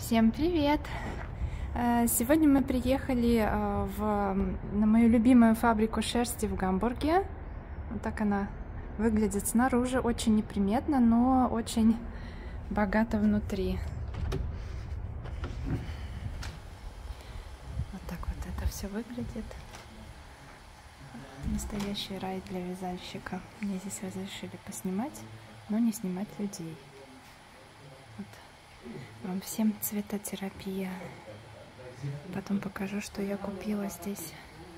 Всем привет! Сегодня мы приехали на мою любимую фабрику шерсти в Гамбурге. Вот так она выглядит снаружи, очень неприметно, но очень богато внутри. Вот так вот это все выглядит. Настоящий рай для вязальщика. Мне здесь разрешили поснимать, но не снимать людей. Вот. Вам всем цветотерапия. Потом покажу, что я купила здесь.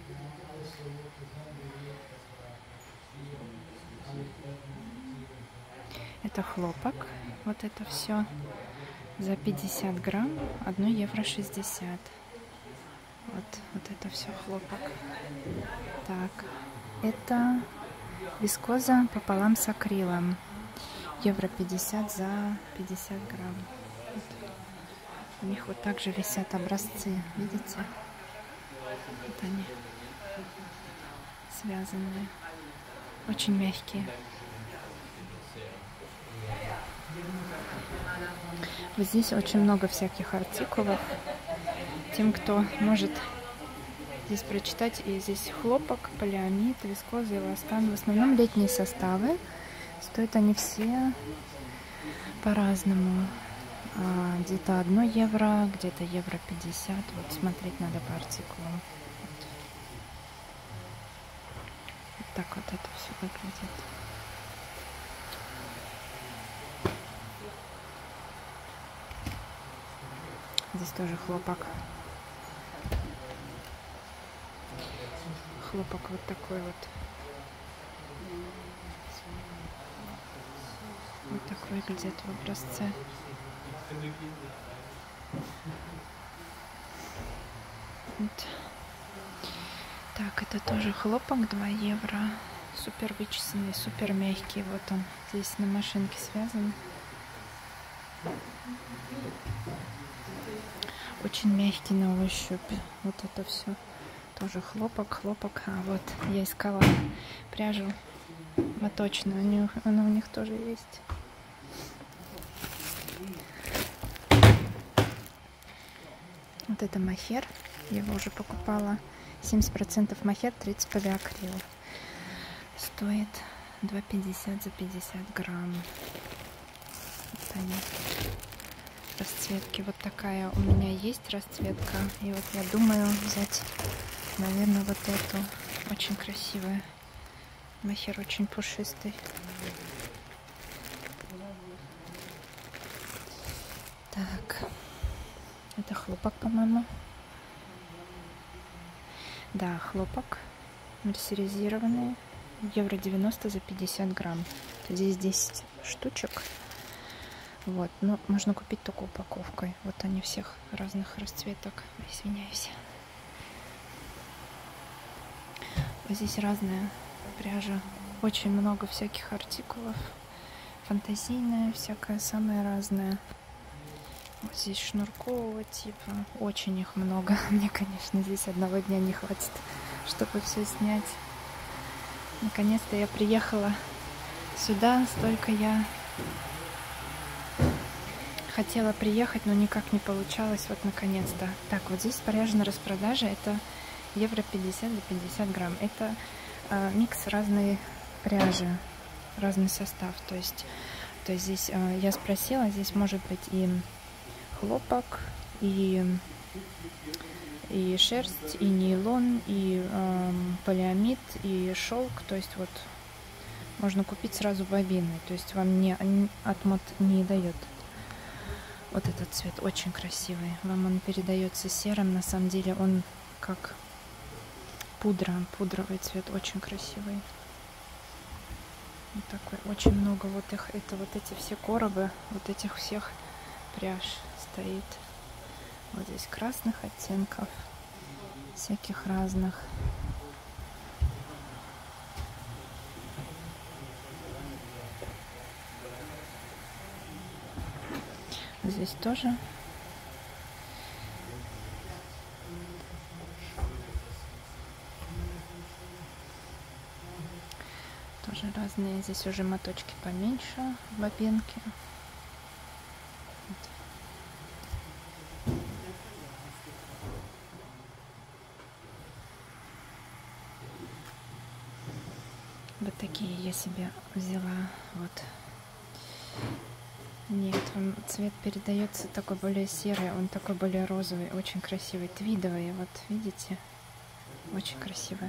Это хлопок. Вот это все за 50 грамм 1 евро 60. Вот это все хлопок. Так, это вискоза пополам с акрилом. Евро 50 за 50 грамм. Вот. У них вот также висят образцы, видите? Вот они связанные, очень мягкие. Вот здесь очень много всяких артикулов. Тем, кто может здесь прочитать, и здесь хлопок, полиамид, вискоза, эластан. В основном летние составы. Стоят они все по-разному. Где-то 1 евро, где-то евро 50. Вот смотреть надо по артикулам. Вот так вот это все выглядит. Здесь тоже хлопок. Хлопок вот такой вот. Вот так выглядит в образце. Вот. Так, это тоже хлопок 2 евро. Супер вычесанный, супер мягкий. Вот он здесь на машинке связан. Очень мягкий на ощупь. Вот это все тоже хлопок. А вот я искала пряжу моточную. Она у них тоже есть. Вот это мохер. Я его уже покупала. 70% мохер, 30 полиакрил. Стоит 2,50 за 50 грамм. Вот они. Расцветки. Вот такая у меня есть расцветка. И вот я думаю взять, наверное, вот эту. Очень красивая. Мохер очень пушистый. Так. Это хлопок, по-моему. Да, хлопок. Мерсеризированный. Евро 90 за 50 грамм. Здесь 10 штучек. Вот, но можно купить только упаковкой. Вот они всех разных расцветок. Извиняюсь. Вот здесь разная пряжа. Очень много всяких артикулов. Фантазийная, всякая самая разная. Вот здесь шнуркового типа. Очень их много. Мне, конечно, здесь одного дня не хватит, чтобы все снять. Наконец-то я приехала сюда. Столько я хотела приехать, но никак не получалось. Вот наконец-то. Так, вот здесь пряжа на распродаже. Это евро 50 за 50 грамм. Это микс разной пряжи. Разный состав. То есть здесь я спросила, здесь может быть и хлопок, и шерсть, и нейлон, и полиамид, и шелк. То есть вот можно купить сразу бобины. То есть вам отмот не дает. Вот этот цвет очень красивый. Вам он передается серым. На самом деле он как пудра. Пудровый цвет. Очень красивый. Вот такой. Очень много вот их. Это вот эти все коробы. Вот этих всех пряж стоит. Вот здесь красных оттенков. Всяких разных. Здесь тоже. Тоже разные. Здесь уже моточки поменьше, бобинки. Вот. себе взяла. Вот. Нет, он цвет передается такой более серый, он такой более розовый, очень красивый, твидовый. Вот видите, очень красивая.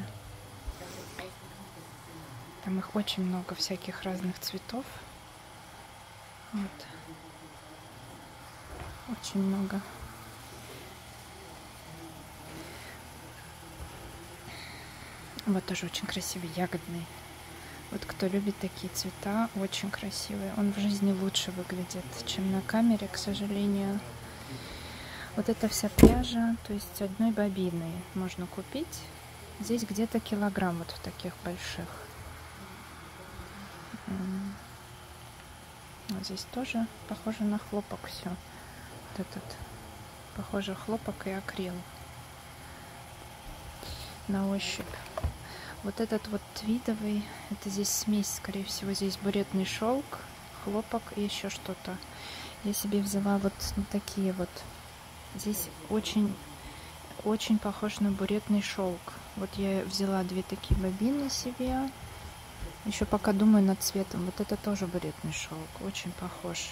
Там их очень много всяких разных цветов. Вот. Очень много. Вот тоже очень красивый, ягодный. Вот кто любит такие цвета, очень красивые. Он в жизни лучше выглядит, чем на камере, к сожалению. Вот эта вся пряжа, то есть одной бобины можно купить. Здесь где-то килограмм вот в таких больших. Вот здесь тоже похоже на хлопок все. Вот этот похоже хлопок и акрил на ощупь. Вот этот вот твидовый, это здесь смесь, скорее всего, здесь буретный шелк, хлопок и еще что-то. Я себе взяла вот такие вот. Здесь очень похож на буретный шелк. Вот я взяла 2 такие бобины себе. Еще пока думаю над цветом. Вот это тоже буретный шелк, очень похож.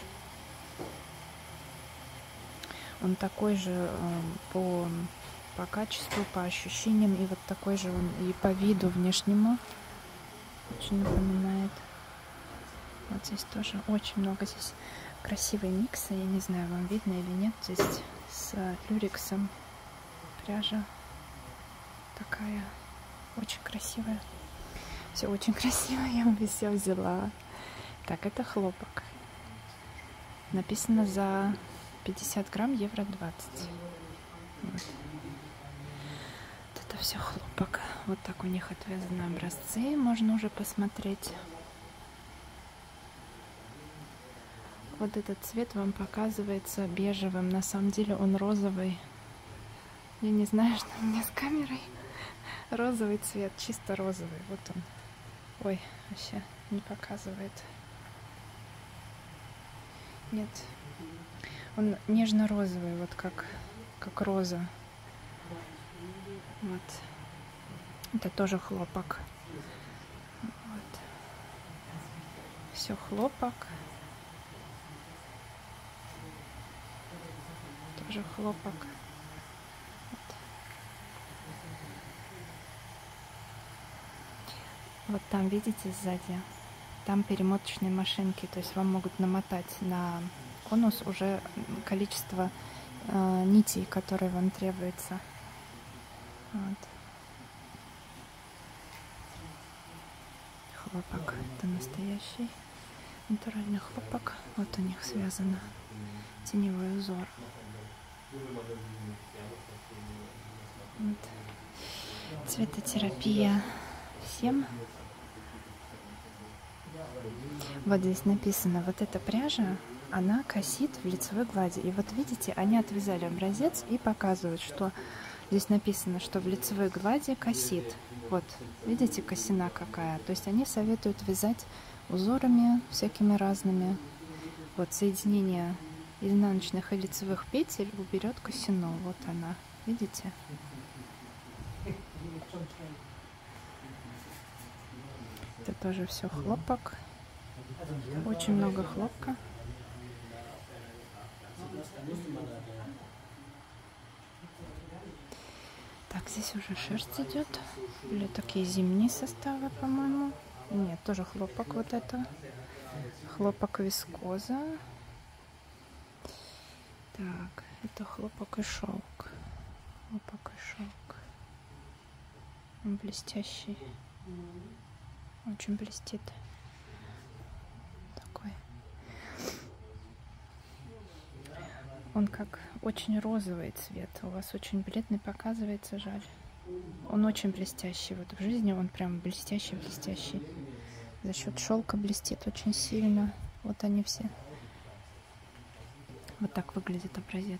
Он такой же по качеству, по ощущениям, и вот такой же он и по виду внешнему очень напоминает. Вот здесь тоже очень много, здесь красивые миксы, я не знаю, вам видно или нет, здесь с люрексом пряжа такая очень красивая, все очень красиво, я бы все взяла. Так, это хлопок, написано за 50 грамм евро 20. Вот. Это все хлопок. Вот так у них отвязаны образцы. Можно уже посмотреть. Вот этот цвет вам показывается бежевым. На самом деле он розовый. Я не знаю, что у меня с камерой. Розовый цвет, чисто розовый. Вот он. Ой, вообще не показывает. Нет. Он нежно-розовый, вот как роза. Вот. Это тоже хлопок. Вот. Все хлопок. Тоже хлопок. Вот. Вот там, видите, сзади, там перемоточные машинки. То есть вам могут намотать на конус уже количество нитей, которые вам требуется. Вот. Хлопок. Это настоящий натуральный хлопок. Вот у них связано теневой узор. Вот. Цветотерапия всем. Вот здесь написано, вот эта пряжа, она косит в лицевой глади. И вот видите, они отвязали образец и показывают, что здесь написано, что в лицевой глади косит. Вот, видите, косина какая. То есть они советуют вязать узорами всякими разными. Вот соединение изнаночных и лицевых петель уберет косину. Вот она, видите? Это тоже все хлопок. Очень много хлопка. Так, здесь уже шерсть идет. Или такие зимние составы, по-моему. Нет, тоже хлопок вот это. Хлопок вискоза. Так, это хлопок и шелк. Хлопок и шелк. Он блестящий. Очень блестит. Такой. Он как очень розовый цвет. У вас очень бледный показывается, жаль. Он очень блестящий. Вот в жизни он прям блестящий. За счет шелка блестит очень сильно. Вот они все. Вот так выглядит образец.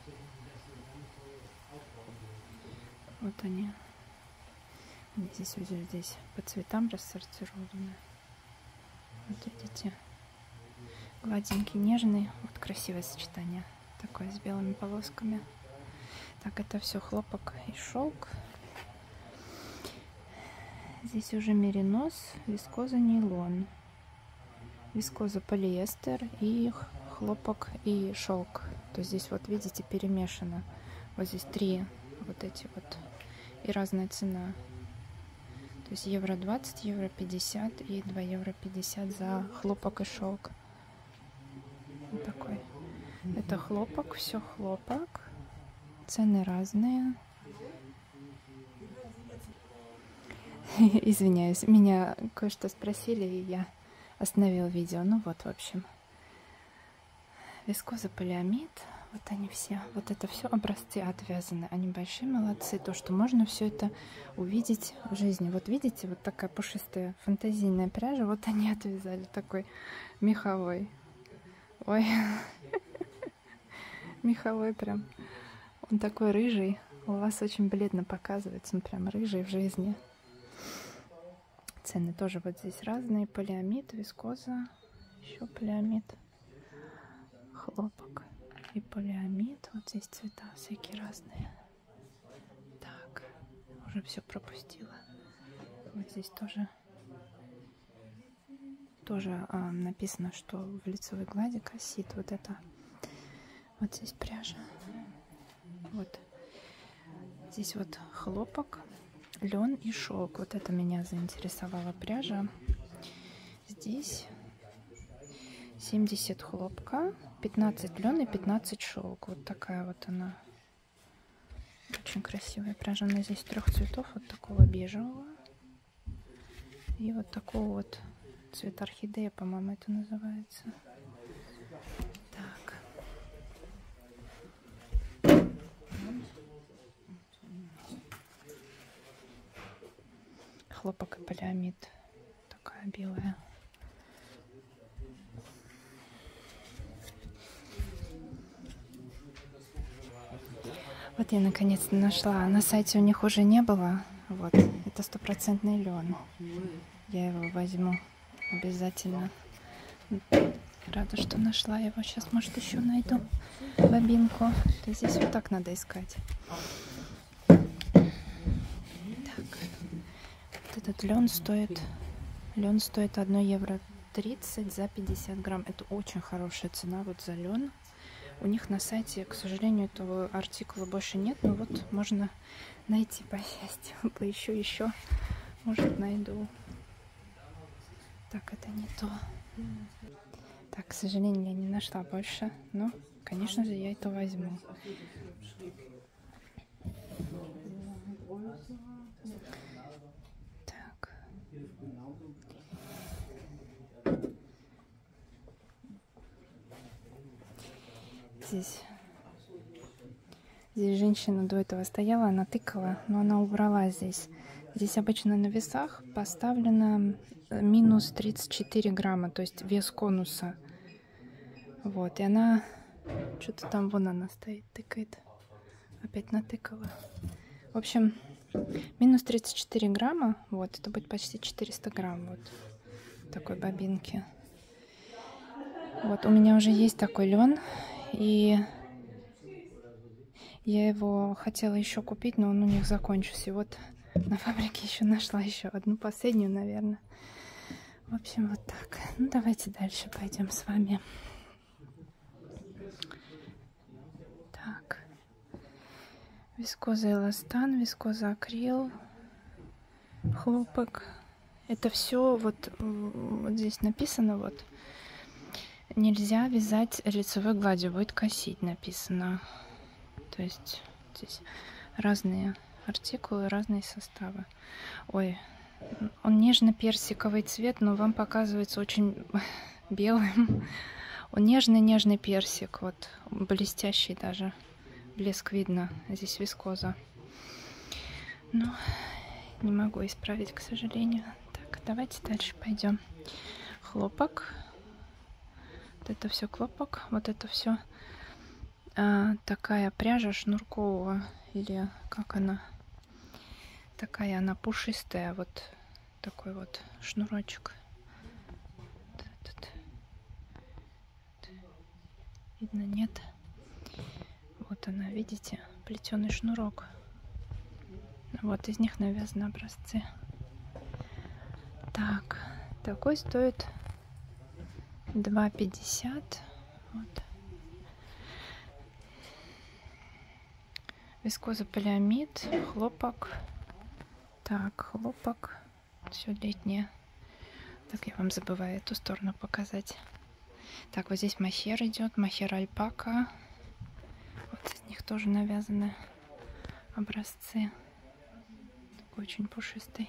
Вот они. Здесь уже здесь по цветам рассортированы. Вот видите. Гладенький, нежный. Вот красивое сочетание. Такое с белыми полосками. Так, это все хлопок и шелк. Здесь уже меринос, вискоза нейлон, вискоза полиэстер и хлопок и шелк. То есть здесь вот видите перемешано. Вот здесь 3 вот эти вот и разная цена. То есть евро 20, евро 50 и 2 евро 50 за хлопок и шелк. Вот такой. Это хлопок, все хлопок. Цены разные. Извиняюсь, меня кое-что спросили, и я остановил видео. Ну вот, в общем. Вискоза, полиамид. Вот они все. Вот это все образцы отвязаны. Они большие молодцы. То, что можно все это увидеть в жизни. Вот видите, вот такая пушистая фантазийная пряжа. Вот они отвязали. Такой меховой. Ой. Меховой прям. Он такой рыжий. У вас очень бледно показывается. Он прям рыжий в жизни. Цены тоже вот здесь разные. Полиамид, вискоза. Еще полиамид. Хлопок и полиамид. Вот здесь цвета всякие разные. Так, уже все пропустила. Вот здесь тоже написано, что в лицевой глади косит вот это. Вот здесь пряжа. Вот здесь вот хлопок, лен и шелк. Вот это меня заинтересовала пряжа. Здесь 70 хлопка, 15 лен и 15 шелк. Вот такая вот она. Очень красивая пряжа. Она здесь 3 цветов. Вот такого бежевого. И вот такого вот цвета орхидея, по-моему, это называется. Так. Хлопок и полиамид. Такая белая. Вот я наконец-то нашла. На сайте у них уже не было. Вот. Это 100% лен. Я его возьму обязательно. Рада, что нашла его. Сейчас, может, еще найду бобинку. То здесь вот так надо искать. Так. Вот этот лен стоит 1 евро 30 за 50 грамм. Это очень хорошая цена вот за лен. У них на сайте, к сожалению, этого артикула больше нет, но вот можно найти по счастью. Поищу еще, может, найду. Так, это не то. Так, к сожалению, я не нашла больше, но, конечно же, я это возьму. Так. Здесь женщина до этого стояла, она тыкала, но она убрала здесь. Здесь обычно на весах поставлено минус 34 грамма, то есть вес конуса. Вот, и она что-то там, вон она стоит, тыкает. Опять натыкала. В общем, минус 34 грамма, вот, это будет почти 400 грамм, вот, такой бобинки. Вот, у меня уже есть такой лен, и я его хотела еще купить, но он у них закончился. И вот на фабрике еще нашла еще одну, последнюю, наверное. В общем, вот так. Ну, давайте дальше пойдем с вами. Так. Вискоза эластан, вискоза акрил, хлопок. Это все вот здесь написано вот. Нельзя вязать лицевой гладью, будет косить, написано. То есть здесь разные артикулы, разные составы. Ой, он нежно-персиковый цвет, но вам показывается очень белым. Он нежный-нежный персик, вот блестящий даже. Блеск видно. Здесь вискоза. Но не могу исправить, к сожалению. Так, давайте дальше пойдем. Хлопок. Вот это все хлопок. Вот это все такая пряжа шнуркового. Или как она? Такая она пушистая. Вот такой вот шнурочек. Видно, нет? Вот она, видите? Плетеный шнурок. Вот из них навязаны образцы. Так, такой стоит 2,50. Вот. Вискозополиамид, хлопок. Так, хлопок. Все летнее. Так, я вам забываю эту сторону показать. Так, вот здесь мохер идет, мохер альпака. Вот из них тоже навязаны образцы. Такой очень пушистый.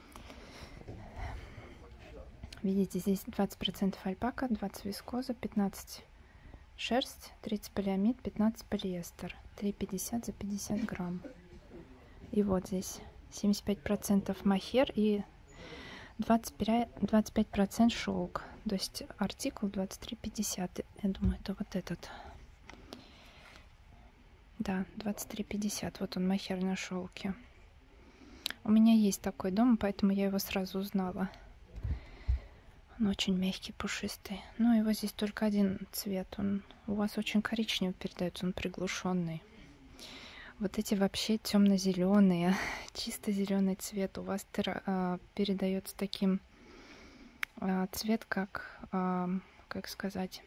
Видите, здесь 20% альпака, 20 вискоза, 15 шерсть, 30 полиамид, 15 полиэстер. 3,50 за 50 грамм. И вот здесь 75% мохер и 25% шелк. То есть артикул 23,50. Я думаю, это вот этот. Да, 23,50. Вот он, мохер на шелке. У меня есть такой дома, поэтому я его сразу узнала. Он очень мягкий, пушистый. Но его здесь только один цвет. Он у вас очень коричневый передается, он приглушенный. Вот эти вообще темно-зеленые, чисто зеленый цвет у вас передается таким цвет, как сказать,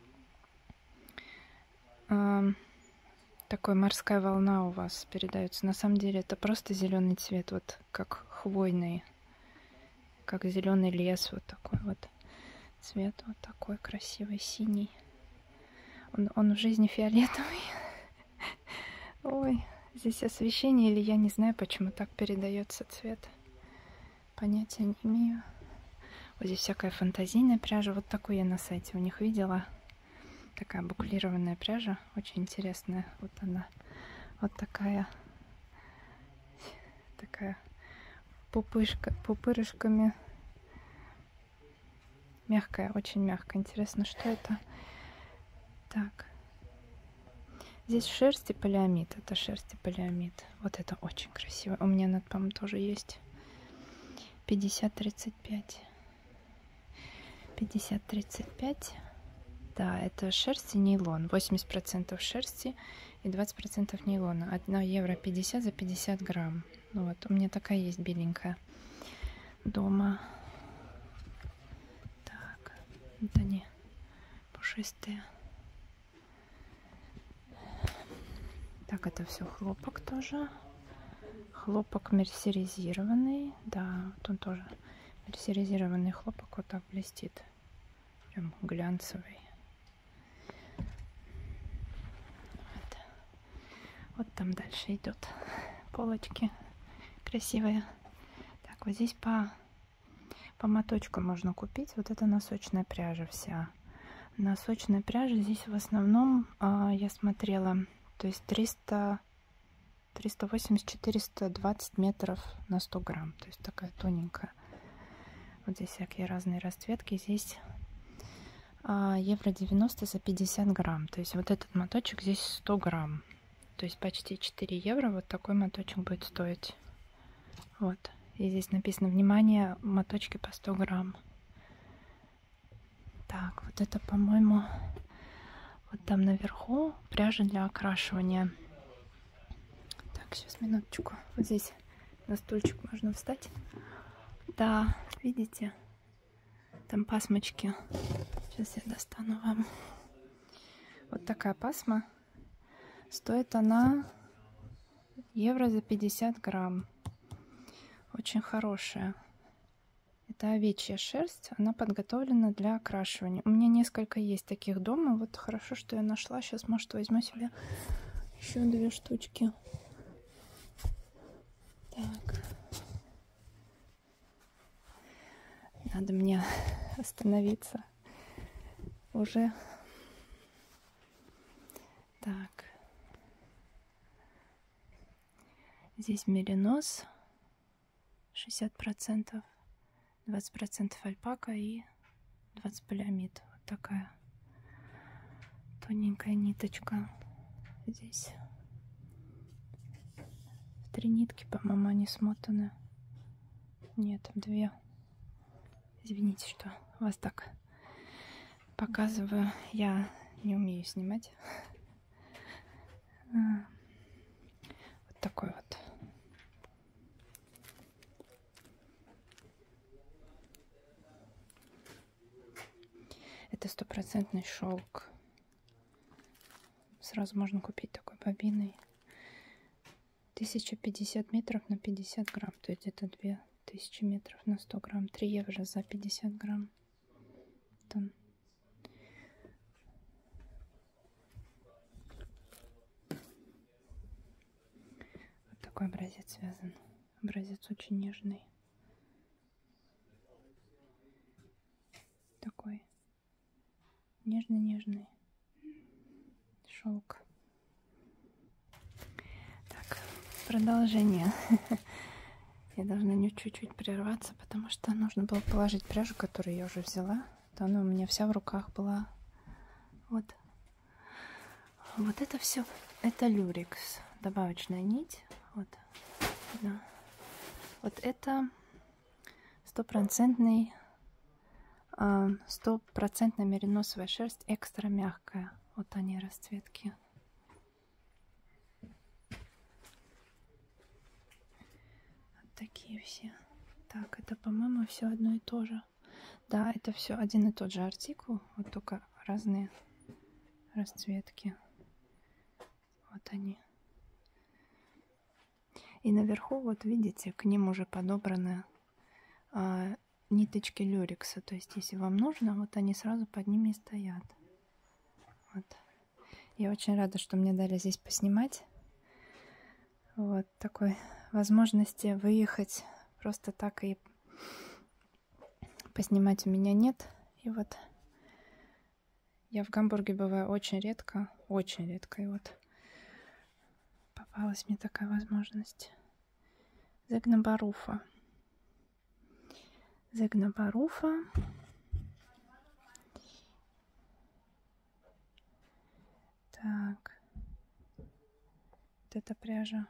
такой морская волна у вас передается. На самом деле это просто зеленый цвет, вот как хвойный, как зеленый лес, вот такой вот цвет, вот такой красивый синий. Он в жизни фиолетовый. Ой, здесь освещение, или я не знаю, почему так передается цвет. Понятия не имею. Вот здесь всякая фантазийная пряжа. Вот такую я на сайте у них видела. Такая буклированная пряжа. Очень интересная. Вот она. Вот такая. Такая пупырышками. Мягкая, очень мягкая. Интересно, что это? Так. Здесь шерсть и полиамид. Это шерсть и полиамид. Вот это очень красиво. У меня над, по-моему, тоже есть. 50-35. 50-35. Да, это шерсть и нейлон. 80% шерсти и 20% нейлона. 1 евро 50 за 50 грамм. Ну вот, у меня такая есть беленькая дома. Так, вот они пушистые. Так, это все хлопок тоже. Хлопок мерсеризированный. Да, вот он тоже мерсеризированный хлопок, вот так блестит. Прям глянцевый. Вот там дальше идет полочки красивые. Так, вот здесь по моточку можно купить. Вот это носочная пряжа вся. Носочная пряжа здесь в основном, я смотрела, то есть 380-420 метров на 100 грамм. То есть такая тоненькая. Вот здесь всякие разные расцветки. Здесь евро 90 за 50 грамм. То есть вот этот моточек здесь 100 грамм. То есть почти 4 евро вот такой моточек будет стоить. Вот. И здесь написано: внимание, моточки по 100 грамм. Так, вот это, по-моему, вот там наверху пряжа для окрашивания. Так, сейчас, минуточку. Вот здесь на стульчик можно встать. Да, видите? Там пасмочки. Сейчас я достану вам. Вот такая пасма. Стоит она евро за 50 грамм. Очень хорошая. Это овечья шерсть. Она подготовлена для окрашивания. У меня несколько есть таких дома. Вот хорошо, что я нашла. Сейчас, может, возьму себе еще 2 штучки. Так. Надо мне остановиться. Уже. Так. Здесь меринос 60%, 20% альпака и 20 полиамид. Вот такая тоненькая ниточка. Здесь 3 нитки, по-моему, они смотаны. Нет, 2. Извините, что вас так показываю. Я не умею снимать. Вот такой вот. 100% шелк. Сразу можно купить такой бобиной. 1050 метров на 50 грамм. То есть это 2000 метров на 100 грамм. 3 евро за 50 грамм. Там. Вот такой образец связан. Образец очень нежный. Такой нежный-нежный шелк. Так, продолжение. Я должна чуть-чуть прерваться, потому что нужно было положить пряжу, которую я уже взяла. То она у меня вся в руках была. Вот. Вот это все. Это люрекс. Добавочная нить. Вот. Да. Вот это стопроцентная мериносовая шерсть, экстра мягкая. Вот они расцветки. Вот такие все. Так, это, по-моему, все одно и то же. Да, это все один и тот же артикул, вот только разные расцветки. Вот они. И наверху, вот видите, к ним уже подобраны ниточки люрекса. То есть, если вам нужно, вот они сразу под ними стоят. Вот. Я очень рада, что мне дали здесь поснимать. Вот такой возможности выехать просто так и поснимать у меня нет. И вот я в Гамбурге бываю очень редко. И вот попалась мне такая возможность. Зегнабаруфа. Зегнабаруфа. Так. Вот эта пряжа.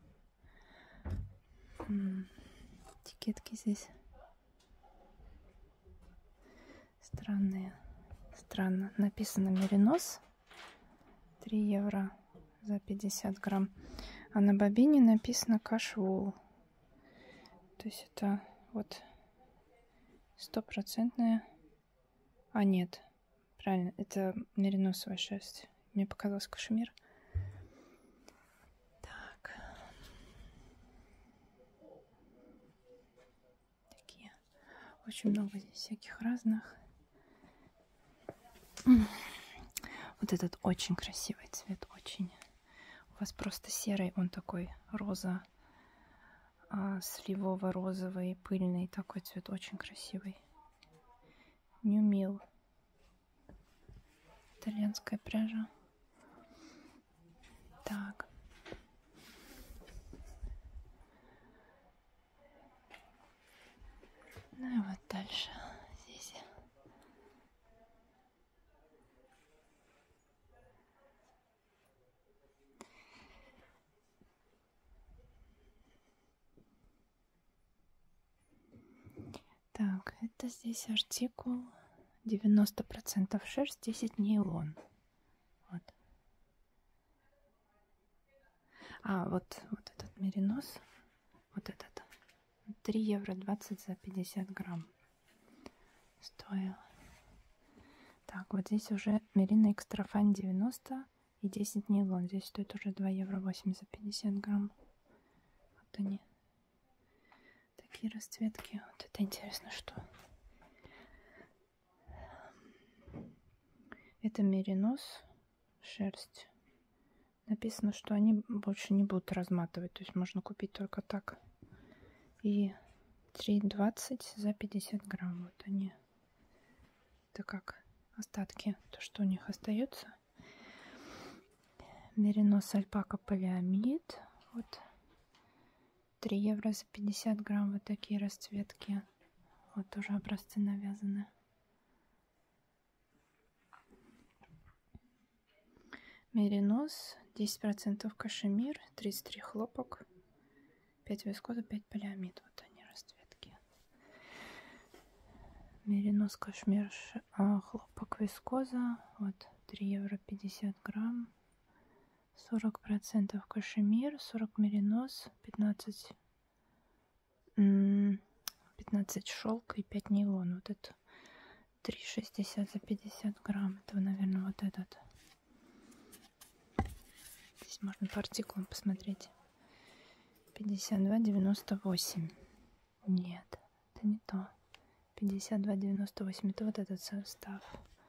Этикетки здесь странные. Странно. Написано меринос. 3 евро за 50 грамм. А на бобине написано кашвул. То есть это вот 100%. А нет. Правильно. Это мериносовая шерсть. Мне показалось кашемир. Так. Такие. Очень много здесь всяких разных. Вот этот очень красивый цвет. Очень. У вас просто серый. Он такой роза. Сливово-розовый, пыльный. Такой цвет. Очень красивый. New Mill. Итальянская пряжа. Так. Ну и вот дальше. Здесь. Так, это здесь артикул 90% шерсть, 10 нейлон. Вот. Вот этот меринос. Вот этот. 3 евро 20 за 50 грамм стоил. Так, вот здесь уже мерино экстрафайн 90 и 10 нейлон. Здесь стоит уже 2 евро 8 за 50 грамм. Вот они. Такие расцветки. Вот это интересно, что. Это меринос шерсть. Написано, что они больше не будут разматывать. То есть можно купить только так. И 3,20 за 50 грамм. Вот они. Это как остатки. То, что у них остается. Меринос альпака полиамид. Вот. 3 евро за 50 грамм. Вот такие расцветки. Вот тоже образцы навязаны. Меринос. 10% кашемир. 33 хлопок. 5 вискоза, 5 полиамид. Вот они расцветки. Меринос, кашмир, хлопок, вискоза. Вот 3 евро 50 грамм. 40% кашемир, 40 меринос, 15 шелк и 5 нейлон. Вот это 3,60 за 50 грамм. Это, наверное, вот этот. Здесь можно по артикулам посмотреть. 52,98. Нет, это не то. 52,98. Это вот этот состав.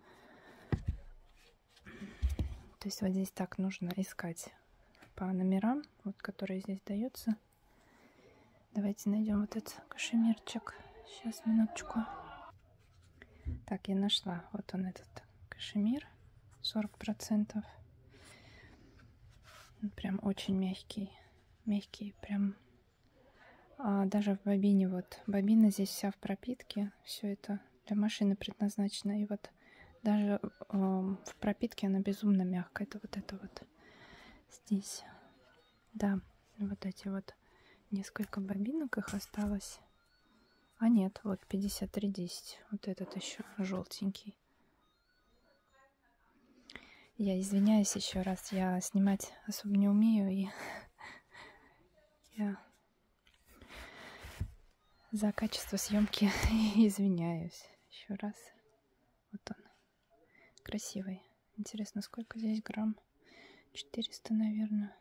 То есть вот здесь так нужно искать по номерам, вот, которые здесь даются. Давайте найдем вот этот кашемирчик. Сейчас, минуточку. Так, я нашла. Вот он, этот кашемир. 40%. Прям очень мягкий. Мягкий, прям. Даже в бобине, вот. Бобина здесь вся в пропитке. Все это для машины предназначено. И вот даже в пропитке она безумно мягкая. Это вот здесь. Да, вот эти вот несколько бобинок их осталось. А нет, вот 53,10. Вот этот еще желтенький. Я извиняюсь еще раз, я снимать особо не умею, и я за качество съемки извиняюсь еще раз. Вот он, красивый. Интересно, сколько здесь грамм? 400, наверное.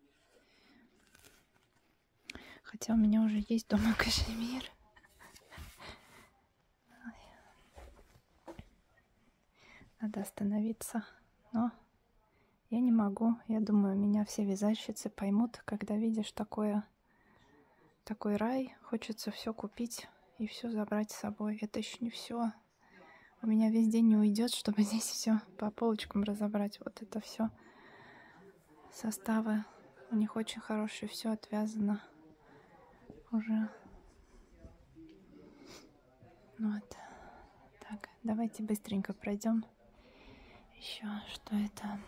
Хотя у меня уже есть дома кашемир. Надо остановиться, но я не могу. Я думаю, меня все вязальщицы поймут, когда видишь такой рай. Хочется все купить и все забрать с собой. Это еще не все. У меня весь день не уйдет, чтобы здесь все по полочкам разобрать. Вот это все составы. У них очень хорошие, все отвязано уже. Вот. Так, давайте быстренько пройдем. Еще что это?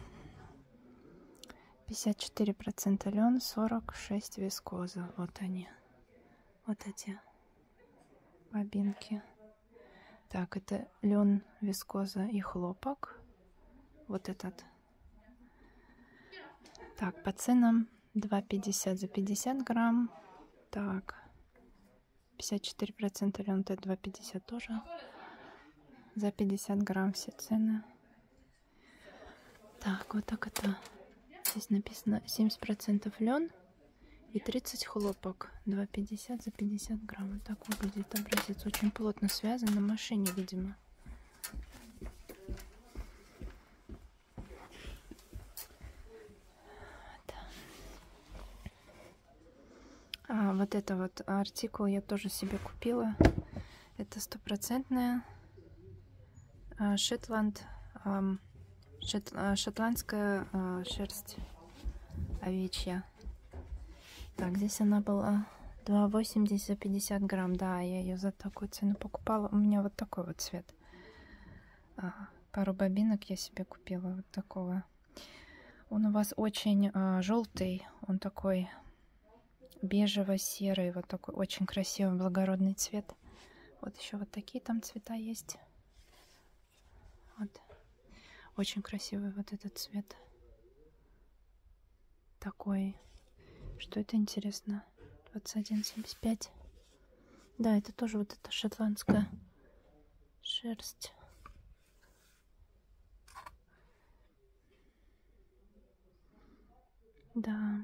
54% лен, 46 вискоза. Вот они. Вот эти бобинки. Так, это лен, вискоза и хлопок. Вот этот. Так, по ценам 2,50 за 50 грамм. Так, 54% лен, это 2,50 тоже. За 50 грамм все цены. Так, вот так это. Здесь написано 70% лен и 30 хлопок. 2,50 за 50 грамм. Вот так выглядит образец. Очень плотно связан на машине, видимо. Вот это вот артикул я тоже себе купила. Это стопроцентная шотландская шерсть овечья. Так, здесь она была 2,80 за 50 грамм. Да, я ее за такую цену покупала. У меня вот такой вот цвет. Пару бобинок я себе купила вот такого. Он у вас очень желтый. Он такой бежево-серый. Вот такой очень красивый, благородный цвет. Вот еще вот такие там цвета есть. Вот. Очень красивый вот этот цвет. Такой. Что это, интересно? 21,75. Да, это тоже вот эта шотландская шерсть. Да.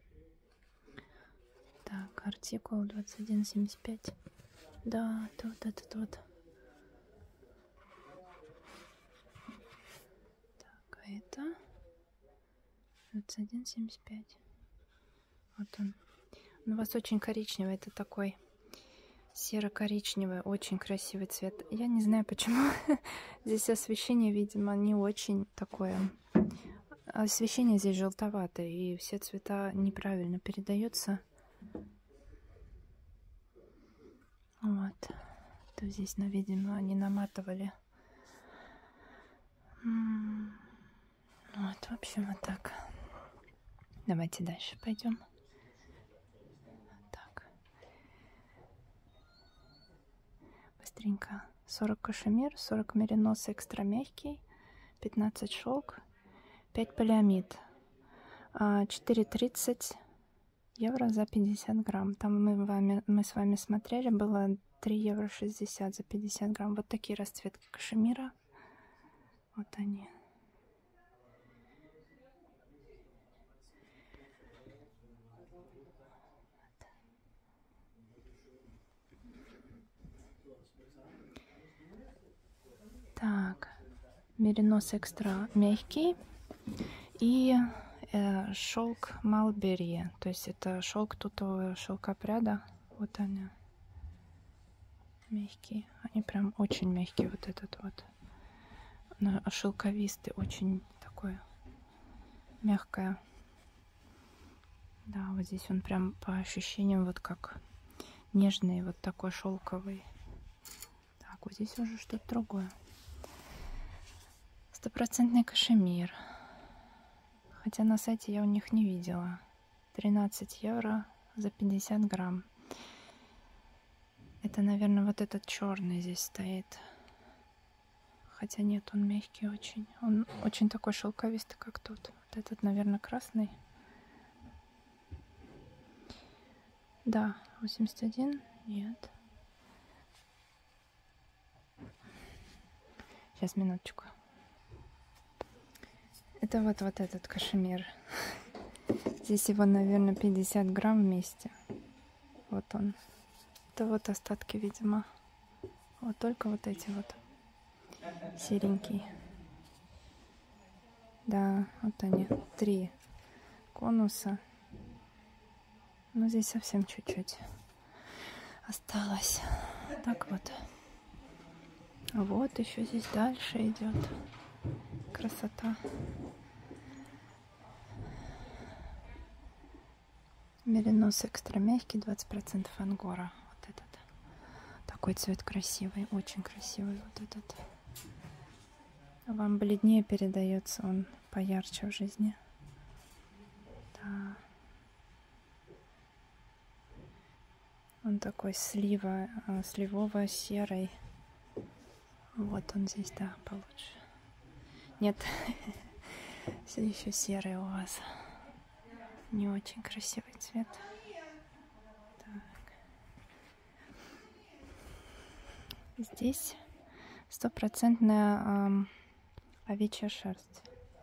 Так, артикул 21,75. Да, это вот этот вот. Так, а это 21,75. Вот он. Он у вас очень коричневый. Это такой серо-коричневый, очень красивый цвет. Я не знаю, почему здесь освещение, видимо, не очень такое. Освещение здесь желтоватое, и все цвета неправильно передаются. Вот. То здесь, видимо, они наматывали. Вот, в общем, вот так. Давайте дальше пойдем. Так. Быстренько. 40 кашемир, 40 меринос экстра мягкий, 15 шелк, 5 полиамид. 4,30 евро за 50 грамм. Там мы с вами смотрели, было 3,60 евро за 50 грамм. Вот такие расцветки кашемира. Вот они. Так, меринос экстра мягкий и шелк Малбери, то есть это шелк тутового шелкопряда. Вот они, мягкие, они прям очень мягкие. Вот этот вот шелковистый, очень такой мягкое. Да, вот здесь он прям по ощущениям вот как нежный, вот такой шелковый. Так, вот здесь уже что-то другое. Стопроцентный кашемир. Хотя на сайте я у них не видела. 13 евро за 50 грамм. Это, наверное, вот этот черный здесь стоит. Хотя нет, он мягкий очень. Он очень такой шелковистый, как тут. Вот этот, наверное, красный. Да, 81. Нет. Сейчас, минуточку. Это вот этот кашемир. Здесь его, наверное, 50 грамм вместе. Вот он. Это вот остатки, видимо. Вот только вот эти вот. Серенький. Да, вот они. 3 конуса. Но здесь совсем чуть-чуть осталось. Так вот. Вот еще здесь дальше идет. Красота. Меринос экстра мягкий, 20% ангора. Вот этот. Такой цвет красивый, очень красивый вот этот. Вам бледнее передается, он поярче в жизни. Да. Он такой сливово-серый. Вот он здесь, да, получше. Нет, все еще серый у вас. Не очень красивый цвет. Так. Здесь стопроцентная овечья шерсть.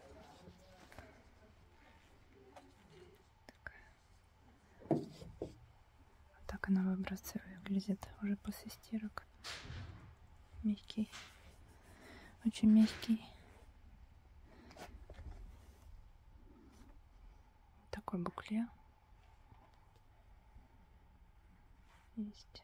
Вот так она в образце выглядит уже после стирок. Мягкий. Очень мягкий. Такой букле есть.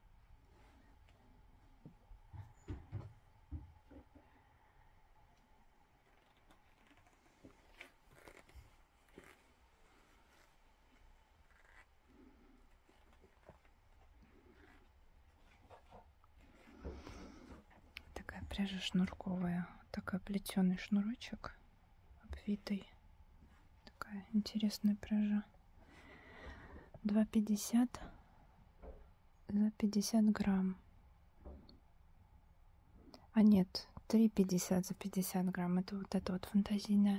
Такая пряжа шнурковая, такой плетеный шнурочек, обвитый. Такая интересная пряжа. 2,50 за 50 грамм. А нет, 3,50 за 50 грамм. Это вот фантазийная.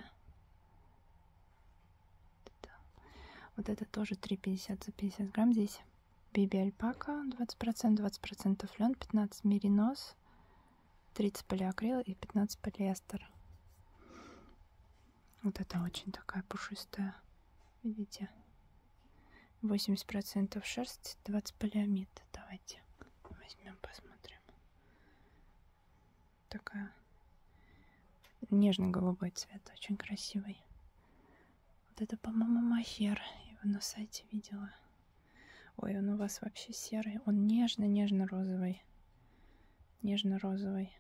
Вот это тоже 3,50 за 50 грамм. Здесь Биби альпака 20%, лен, 15 меринос, 30 полиакрил и 15 полиэстер. Вот это очень такая пушистая. Видите? 80% шерсть, 20 полиамид. Давайте возьмем, посмотрим. Такая нежно-голубой цвет, очень красивый. Вот это, по-моему, мохер. Его на сайте видела. Ой, он у вас вообще серый. Он нежно-нежно-розовый. Нежно-розовый.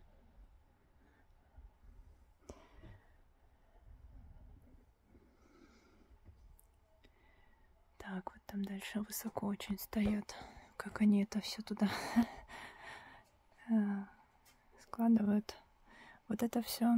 Так, вот там дальше высоко очень стоят. Как они это все туда складывают. Вот это все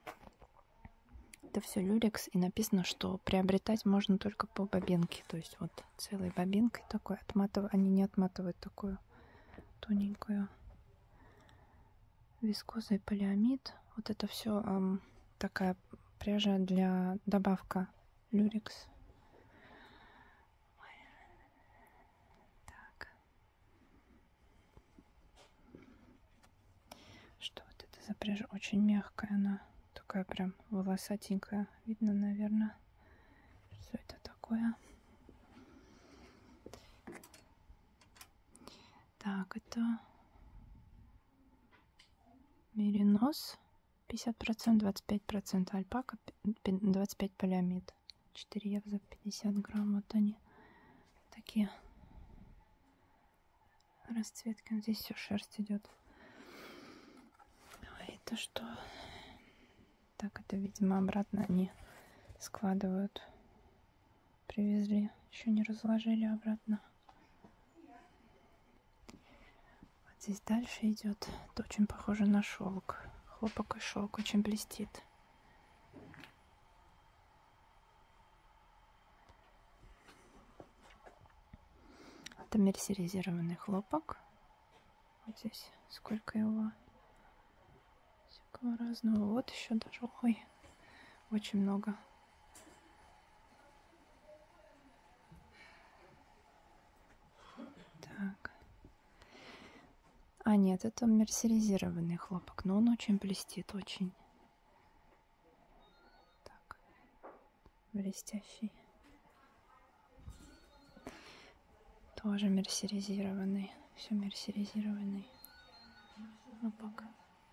люрекс, и написано, что приобретать можно только по бобинке. То есть вот целой бобинкой такой они не отматывают такую тоненькую. Вискоза и полиамид. Вот это все такая пряжа для добавка люрекс. Так. за пряжа? Очень мягкая она. Такая прям волосатенькая. Видно, наверное, что это такое. Так, это меринос 50%, 25% альпака, 25 полиамид. 4 евро за 50 грамм. Вот они такие расцветки. Здесь все шерсть идет. А это что? Так, это, видимо, обратно они складывают. Привезли, еще не разложили обратно. Вот здесь дальше идет. Это очень похоже на шелк. Хлопок и шелк очень блестит. Это мерсеризированный хлопок. Вот здесь сколько его. Всякого разного. Вот еще даже, ой, очень много. Так. А нет, это мерсеризированный хлопок, но он очень блестит, очень. Так, блестящий. Тоже мерсеризированный, все мерсеризированный хлопок.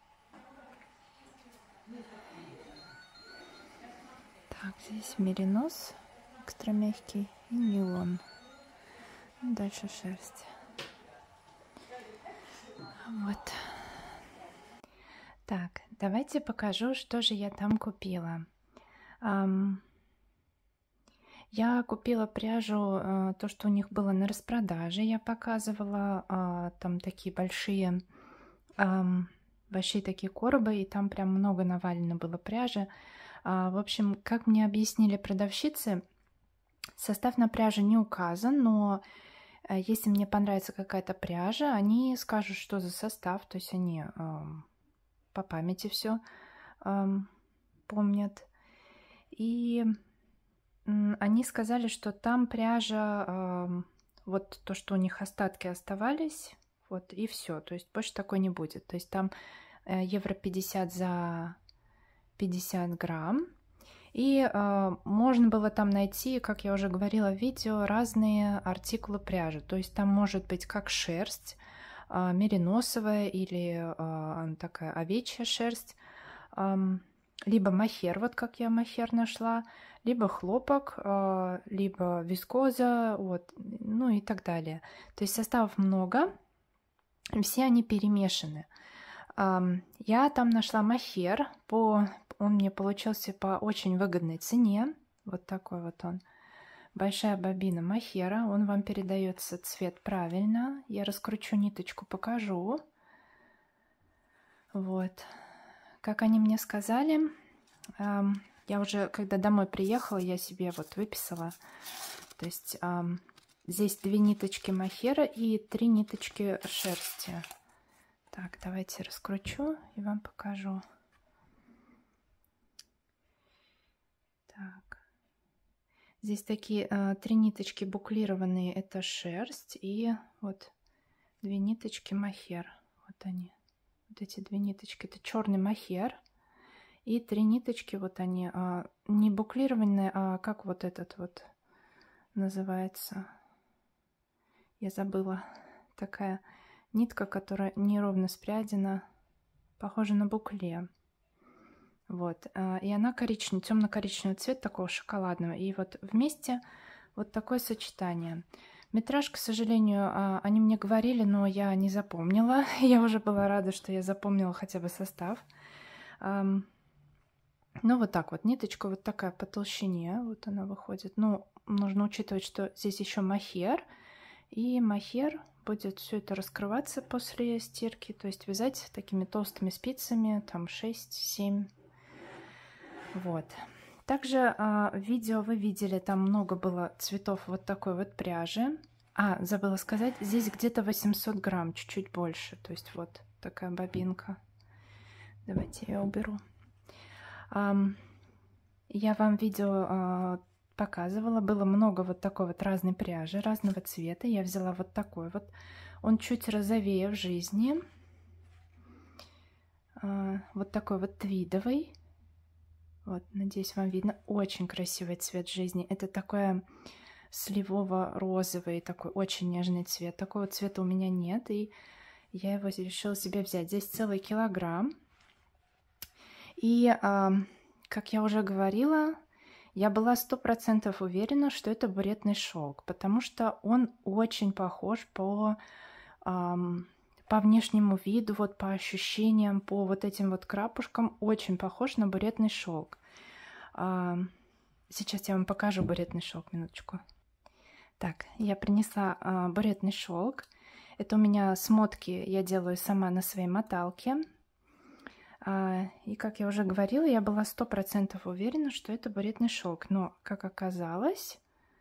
Так, здесь меринос экстра мягкий и нейлон. Дальше шерсть. Вот. Так, давайте покажу, что же я там купила. Я купила пряжу, то, что у них было на распродаже. Я показывала там такие большие такие коробы, и там прям много навалено было пряжи. В общем, как мне объяснили продавщицы, состав на пряже не указан, но если мне понравится какая-то пряжа, они скажут, что за состав, то есть они по памяти все помнят. И они сказали, что там пряжа, вот то, что у них остатки оставались, вот и все, то есть больше такой не будет. То есть там евро 50 за 50 грамм. И можно было там найти, как я уже говорила в видео, разные артикулы пряжи. То есть там может быть как шерсть, мериносовая или такая овечья шерсть, либо мохер, вот как я мохер нашла, либо хлопок, либо вискоза, вот, ну и так далее. То есть составов много, все они перемешаны. Я там нашла мохер, он мне получился по очень выгодной цене. Вот такой вот он. Большая бобина мохера. Он вам передается цвет правильно. Я раскручу ниточку, покажу. Вот. Как они мне сказали, я уже, когда домой приехала, я себе вот выписала. То есть здесь 2 ниточки мохера и 3 ниточки шерсти. Так, давайте раскручу и вам покажу. Так. Здесь такие 3 ниточки буклированные, это шерсть, и вот 2 ниточки мохер. Вот они. Вот эти 2 ниточки, это черный мохер. И 3 ниточки, вот они, не буклированные, а как вот этот вот называется. Я забыла. Такая нитка, которая неровно спрядена, похожа на букле. Вот. И она коричневая, темно-коричневый цвет, такого шоколадного. И вот вместе вот такое сочетание. Метраж, к сожалению, они мне говорили, но я не запомнила. Я уже была рада, что я запомнила хотя бы состав. Ну, вот так вот. Ниточка вот такая по толщине. Вот она выходит. Ну, нужно учитывать, что здесь еще мохер. И мохер будет все это раскрываться после стирки. То есть вязать такими толстыми спицами, там 6-7. Вот. Также в видео вы видели, там много было цветов вот такой вот пряжи. Забыла сказать, здесь где-то 800 грамм, чуть-чуть больше. То есть вот такая бобинка. Давайте я уберу. Я вам видео показывала, было много вот такой вот разной пряжи, разного цвета. Я взяла вот такой вот. Он чуть розовее в жизни. Вот такой вот твидовый. Вот, надеюсь, вам видно. Очень красивый цвет жизни. Это такой сливово-розовый, такой очень нежный цвет. Такого цвета у меня нет, и я его решила себе взять. Здесь целый килограмм. И, как я уже говорила, я была 100% уверена, что это буретный шелк, потому что он очень похож по внешнему виду, вот по ощущениям, по вот этим вот крапушкам, очень похож на буретный шелк. Сейчас я вам покажу буретный шелк, минуточку. Так, я принесла буретный шелк. Это у меня смотки я делаю сама на своей моталке. И, как я уже говорила, я была 100% уверена, что это буретный шелк. Но, как оказалось,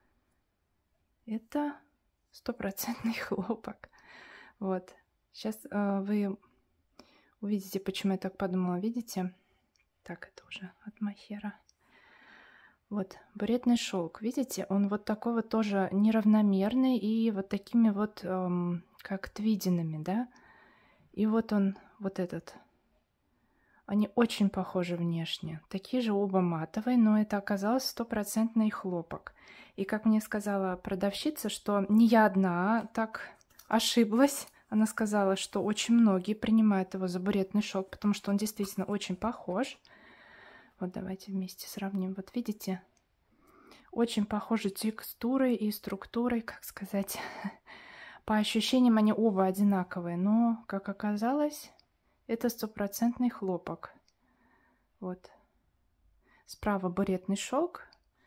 это 100% хлопок. Вот. Сейчас вы увидите, почему я так подумала. Видите? Так, это уже от мохера. Вот, буретный шелк. Видите, он вот такой вот тоже неравномерный и вот такими вот, как твидинами, да? И вот он, вот этот. Они очень похожи внешне. Такие же оба матовые, но это оказалось 100% хлопок. И как мне сказала продавщица, что не я одна так ошиблась. Она сказала, что очень многие принимают его за буретный шелк, потому что он действительно очень похож. Вот давайте вместе сравним. Вот видите, очень похожи текстурой и структурой, как сказать. По ощущениям они оба одинаковые, но, как оказалось, это 100% хлопок. Вот. Справа буретный шелк,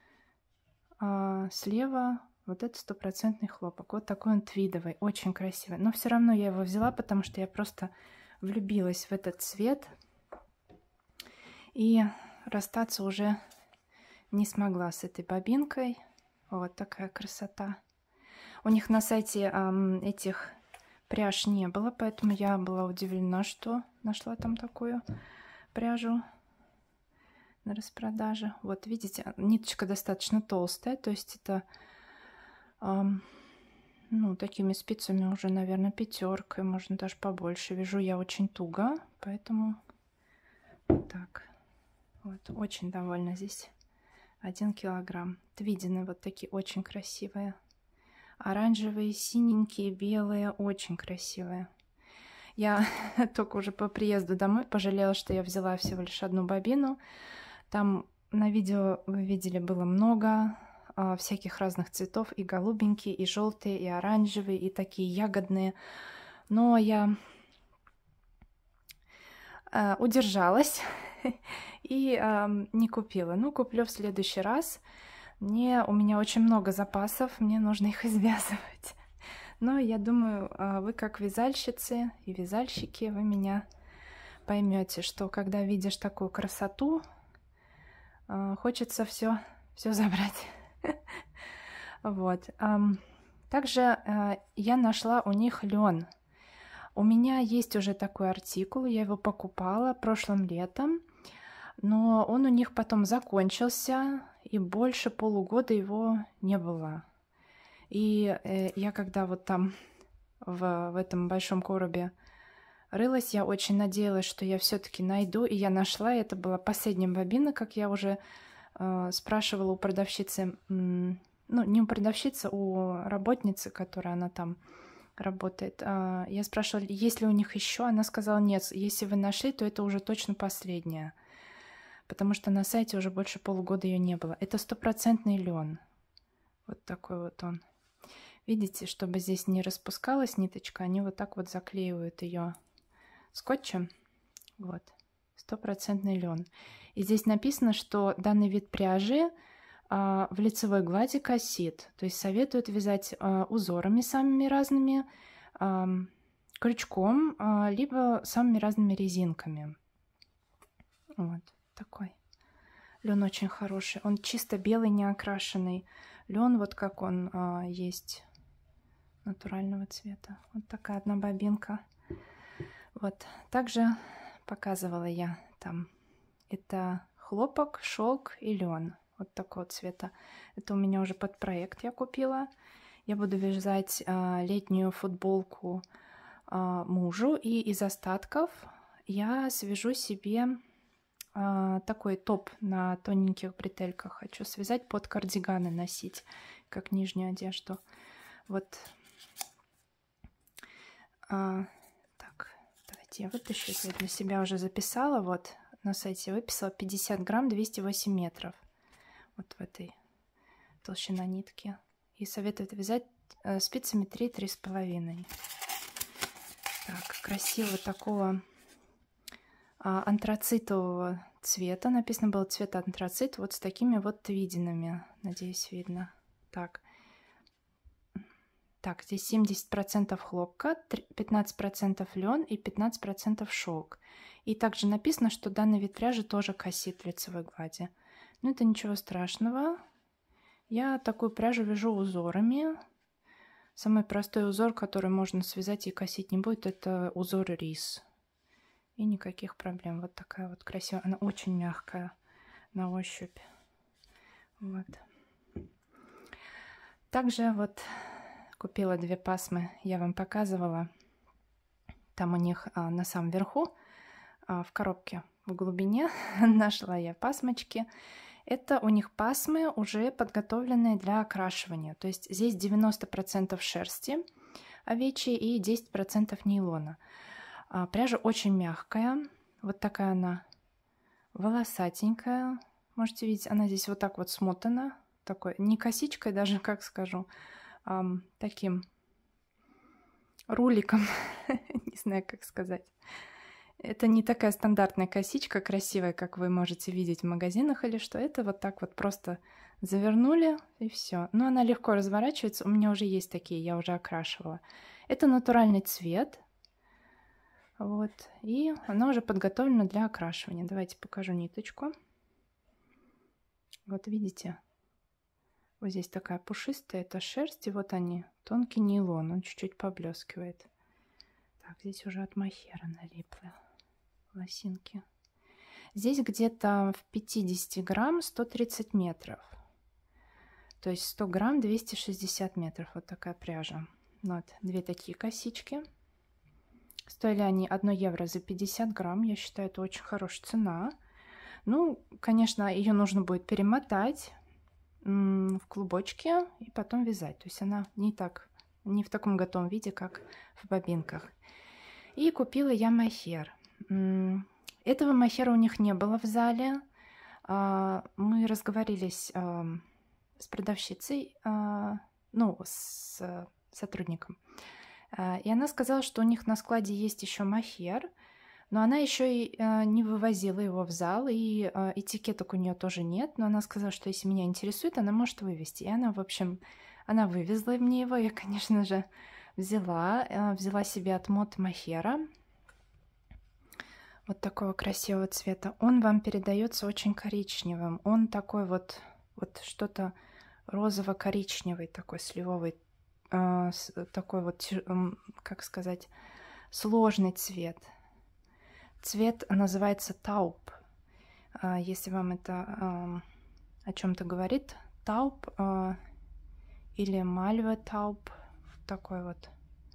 а слева вот это 100% хлопок. Вот такой он твидовый, очень красивый. Но все равно я его взяла, потому что я просто влюбилась в этот цвет. И расстаться уже не смогла с этой бобинкой. Вот такая красота. У них на сайте этих пряж не было, поэтому я была удивлена, что нашла там такую пряжу на распродаже. Вот видите, ниточка достаточно толстая, то есть это ну, такими спицами уже, наверное, 5, можно даже побольше. Вяжу я очень туго, поэтому так. Вот, очень довольна здесь. 1 килограмм. Твидины вот такие очень красивые. Оранжевые, синенькие, белые, очень красивые. Я только уже по приезду домой пожалела, что я взяла всего лишь одну бобину. Там на видео вы видели, было много всяких разных цветов. И голубенькие, и желтые, и оранжевые, и такие ягодные. Но я удержалась и не купила. Ну, куплю в следующий раз. У меня очень много запасов, мне нужно их извязывать. Но я думаю, вы как вязальщицы и вязальщики, вы меня поймете, что когда видишь такую красоту, хочется все забрать. Вот. Также я нашла у них лен. У меня есть уже такой артикул, я его покупала прошлым летом, но он у них потом закончился, и больше полугода его не было. И я когда вот там в этом большом коробе рылась, я очень надеялась, что я все-таки найду, и я нашла. И это была последняя бобина, как я уже спрашивала у продавщицы, ну, не у продавщицы, у работницы, которая она там работает. Я спрашивала, есть ли у них еще. Она сказала, нет, если вы нашли, то это уже точно последняя. Потому что на сайте уже больше полугода ее не было. Это 100% лен. Вот такой вот он. Видите, чтобы здесь не распускалась ниточка, они вот так вот заклеивают ее скотчем. Вот. 100% лен. И здесь написано, что данный вид пряжи в лицевой глади косит. То есть советуют вязать узорами самыми разными, крючком, либо самыми разными резинками. Вот такой. Лен очень хороший. Он чисто белый, не окрашенный. Лен вот как он есть, натурального цвета. Вот такая одна бобинка. Вот. Также показывала я там. Это хлопок, шелк и лен. Вот такого цвета. Это у меня уже под проект я купила. Я буду вязать летнюю футболку мужу. И из остатков я свяжу себе такой топ на тоненьких бретельках. Хочу связать, под кардиганы носить, как нижнюю одежду. Вот. Так, давайте я вытащу. Я для себя уже записала. Вот на сайте выписала 50 грамм, 208 метров. Вот в этой толщина нитки. И советуют вязать спицами 3-3,5. Так, красиво такого антрацитового цвета. Написано было цвет антрацит. Вот с такими вот твидинами. Надеюсь, видно. Так, здесь 70% хлопка, 15% лен и 15% шелк. И также написано, что данный вид пряжи тоже косит в лицевой глади. Но это ничего страшного. Я такую пряжу вяжу узорами. Самый простой узор, который можно связать и косить не будет, это узор рис. И никаких проблем. Вот такая вот красивая. Она очень мягкая на ощупь. Вот. Также вот купила 2 пасмы. Я вам показывала. Там у них на самом верху, в коробке в глубине, нашла я пасмочки. Это у них пасмы, уже подготовленные для окрашивания. То есть здесь 90% шерсти овечьей и 10% нейлона. Пряжа очень мягкая. Вот такая она волосатенькая. Можете видеть, она здесь вот так вот смотана. Такой, не косичкой даже, как скажу, таким руликом. Не знаю, как сказать. Это не такая стандартная косичка красивая, как вы можете видеть в магазинах или что. Это вот так вот просто завернули и все. Но она легко разворачивается. У меня уже есть такие, я уже окрашивала. Это натуральный цвет. Вот. И она уже подготовлена для окрашивания. Давайте покажу ниточку. Вот видите? Вот здесь такая пушистая, это шерсть. И вот они, тонкий нейлон. Он чуть-чуть поблескивает. Так, здесь уже от мохера налипли лосинки. Здесь где-то в 50 грамм 130 метров. То есть 100 грамм 260 метров. Вот такая пряжа. Вот, 2 такие косички. Стоили они 1 евро за 50 грамм. Я считаю, это очень хорошая цена. Ну, конечно, ее нужно будет перемотать в клубочки и потом вязать. То есть она не в таком готовом виде, как в бобинках. И купила я мохер. Этого мохера у них не было в зале. Мы разговорились с продавщицей, ну, с сотрудником. И она сказала, что у них на складе есть еще мохер, но она еще и не вывозила его в зал, и этикеток у нее тоже нет. Но она сказала, что если меня интересует, она может вывезти. И она, в общем, она вывезла мне его. Я, конечно же, взяла себе от Мод мохера. Вот такого красивого цвета. Он вам передается очень коричневым. Он такой вот что-то розово-коричневый, такой сливовый, такой вот, как сказать, сложный цвет. Цвет называется тауп. Если вам это о чем-то говорит, тауп или мальва тауп, такой вот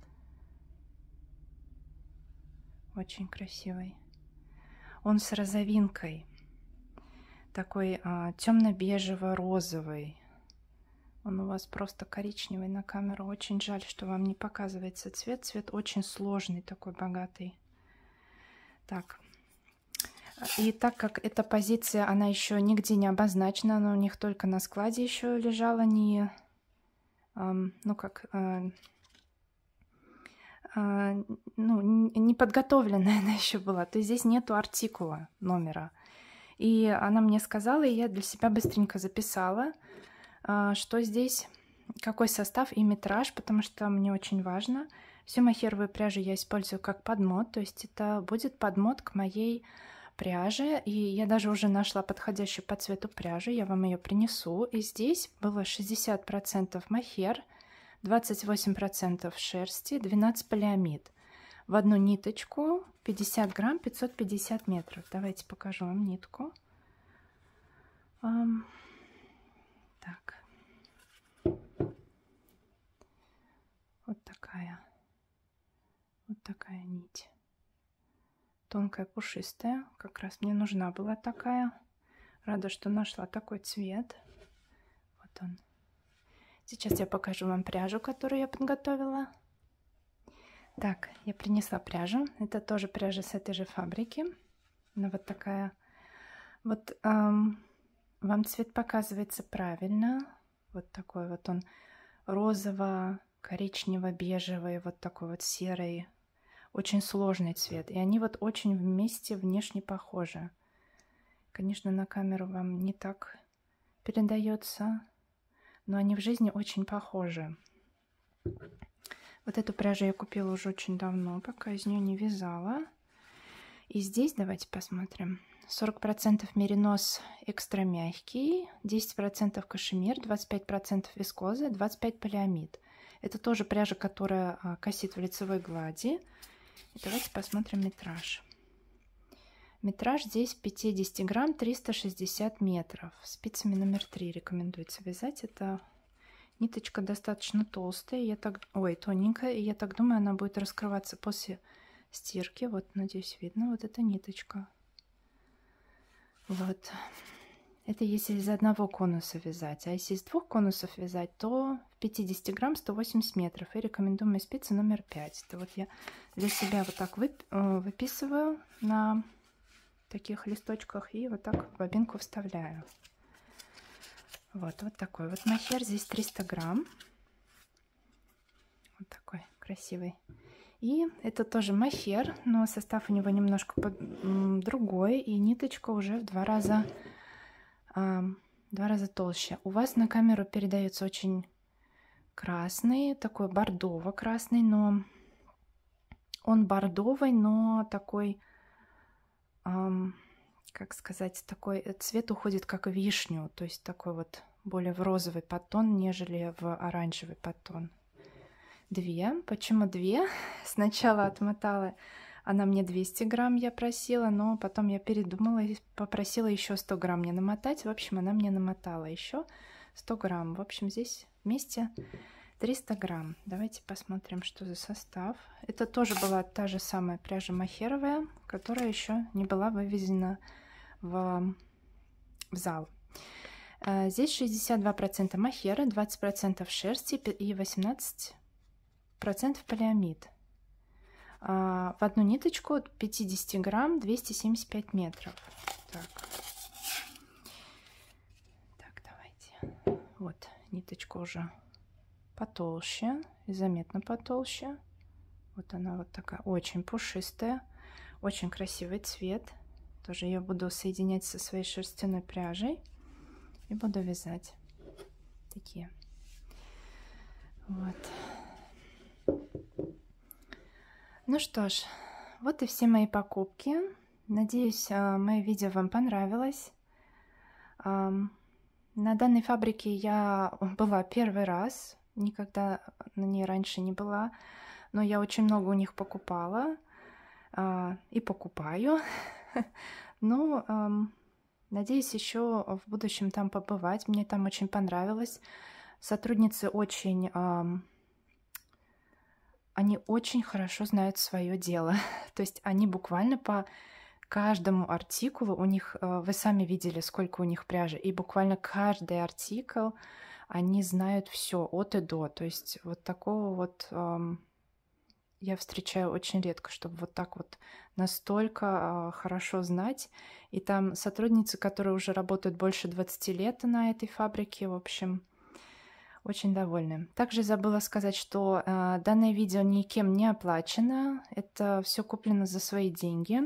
очень красивый. Он с розовинкой, такой темно-бежево-розовый. Он у вас просто коричневый на камеру. Очень жаль, что вам не показывается цвет. Цвет очень сложный, такой богатый. Так. И так как эта позиция, она еще нигде не обозначена, она у них только на складе еще лежала, не подготовленная она еще была. То есть здесь нету артикула номера. И она мне сказала, и я для себя быстренько записала, что здесь, какой состав и метраж, потому что мне очень важно. Всю мохеровую пряжу я использую как подмот, то есть это будет подмот к моей пряже. И я даже уже нашла подходящую по цвету пряжу, я вам ее принесу. И здесь было 60% мохер, 28% шерсти, 12 полиамид. В одну ниточку 50 грамм, 550 метров. Давайте покажу вам нитку. Так. Вот такая нить. Тонкая, пушистая. Как раз мне нужна была такая. Рада, что нашла такой цвет. Вот он. Сейчас я покажу вам пряжу, которую я подготовила. Так, я принесла пряжу. Это тоже пряжа с этой же фабрики. Она вот такая. Вот вам цвет показывается правильно. Вот такой вот он розово-коричнево-бежевый, вот такой вот серый. Очень сложный цвет. И они вот очень вместе внешне похожи. Конечно, на камеру вам не так передается, но они в жизни очень похожи. Вот эту пряжу я купила уже очень давно, пока из нее не вязала. И здесь давайте посмотрим. 40% меринос экстра мягкий, 10% кашемир, 25% вискоза, 25% полиамид. Это тоже пряжа, которая косит в лицевой глади. И давайте посмотрим метраж. Метраж здесь 50 грамм, 360 метров. Спицами номер 3 рекомендуется вязать. Это ниточка достаточно толстая, тоненькая. И я так думаю, она будет раскрываться после стирки. Вот, надеюсь, видно. Вот эта ниточка. Вот. Это если из одного конуса вязать. А если из двух конусов вязать, то в 50 грамм 180 метров. И рекомендуемая спица номер 5. Это вот я для себя вот так выписываю на таких листочках и вот так в бобинку вставляю. Вот такой вот махер. Здесь 300 грамм. Вот такой красивый. И это тоже махер, но состав у него немножко другой. И ниточка уже в два раза толще. У вас на камеру передается очень красный, такой бордово-красный, но он бордовый, но такой, как сказать, такой цвет уходит как в вишню, то есть такой вот более в розовый подтон, нежели в оранжевый подтон. Две. Почему две? Сначала отмотала, она мне 200 грамм я просила, но потом я передумала и попросила еще 100 грамм мне намотать. В общем, она мне намотала еще 100 грамм. В общем, здесь вместе 300 грамм. Давайте посмотрим, что за состав. Это тоже была та же самая пряжа махеровая, которая еще не была вывезена в зал. Здесь 62% махера, 20% шерсти и 18% полиамид. В одну ниточку от 50 грамм 275 метров. Так, давайте. Вот ниточка уже потолще и заметно потолще. Вот она вот такая очень пушистая, очень красивый цвет. Тоже я буду соединять со своей шерстяной пряжей и буду вязать такие. Вот. Ну что ж, вот и все мои покупки. Надеюсь, мое видео вам понравилось. На данной фабрике я была первый раз. Никогда на ней раньше не была. Но я очень много у них покупала. И покупаю. Ну, надеюсь, еще в будущем там побывать. Мне там очень понравилось. Сотрудницы очень... Они очень хорошо знают свое дело. То есть они буквально по каждому артикулу, у них, вы сами видели, сколько у них пряжи, и буквально каждый артикул, они знают все от и до. То есть вот такого вот я встречаю очень редко, чтобы вот так вот настолько хорошо знать. И там сотрудницы, которые уже работают больше 20 лет на этой фабрике, в общем... Очень довольны. Также забыла сказать, что данное видео никем не оплачено. Это все куплено за свои деньги.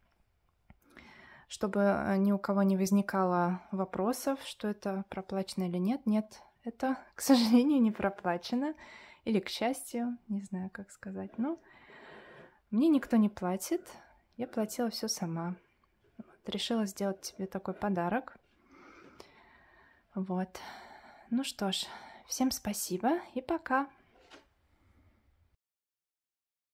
Чтобы ни у кого не возникало вопросов, что это проплачено или нет. Нет, это, к сожалению, не проплачено. Или к счастью, не знаю, как сказать. Но мне никто не платит. Я платила все сама. Вот, решила сделать тебе такой подарок. Вот. Ну что ж. Всем спасибо и пока!